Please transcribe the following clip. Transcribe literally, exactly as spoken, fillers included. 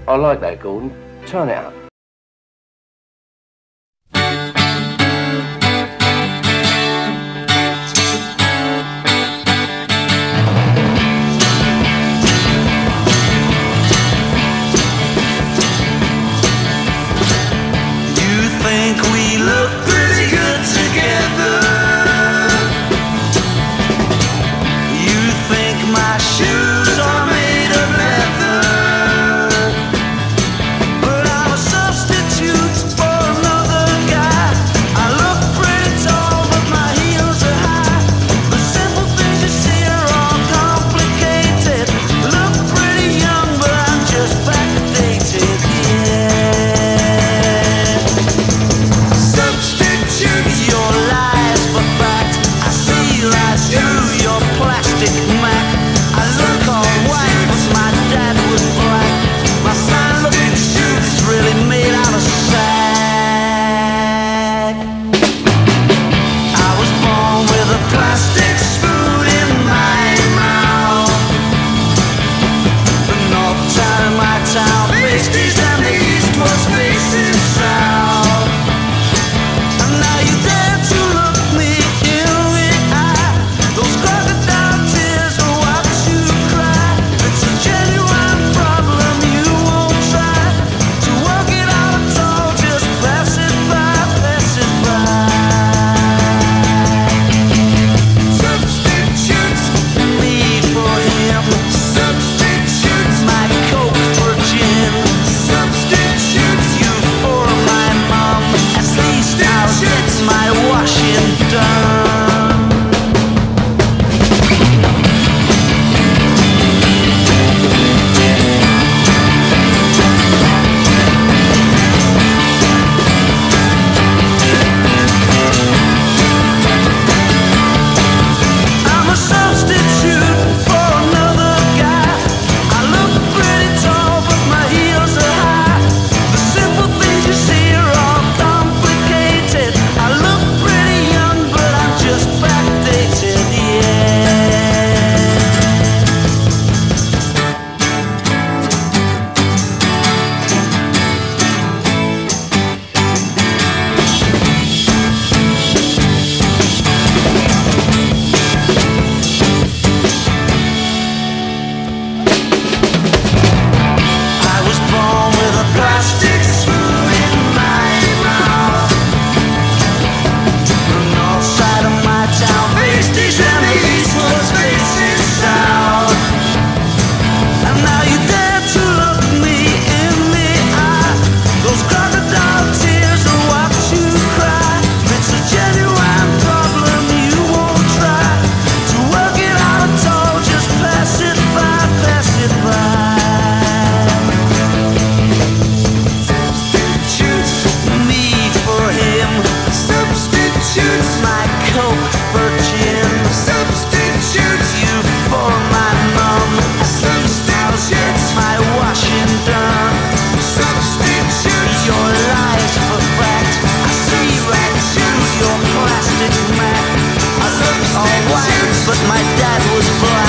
I like that, Gordon. Turn it up. Think we look pretty good together. You think my shoes are made of leather, but I'm a substitute for another guy. I look pretty tall, but my heels are high. The simple things you see are all complicated. Look pretty young, but I'm just backdated, yeah. Your lies for fact, I see lies through your plastic Mac. I look all white, but my dad was black. My fine-looking suit's really made out of sack. I was born with a plastic spoon in my mouth. The north side of my town faced east and the east was facing south. But my dad was blind.